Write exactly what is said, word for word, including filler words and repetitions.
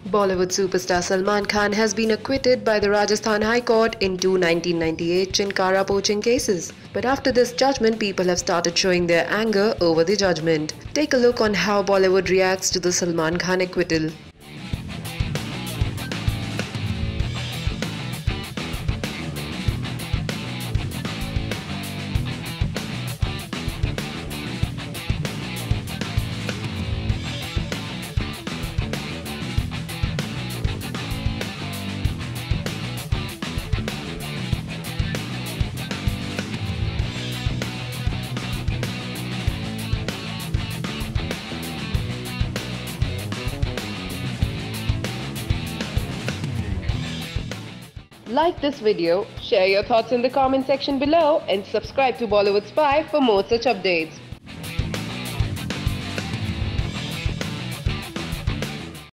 Bollywood superstar Salman Khan has been acquitted by the Rajasthan High Court in two nineteen ninety-eight Chinkara poaching cases. But after this judgment, people have started showing their anger over the judgment. Take a look on how Bollywood reacts to the Salman Khan acquittal. Like this video, share your thoughts in the comment section below and subscribe to Bollywood Spy for more such updates.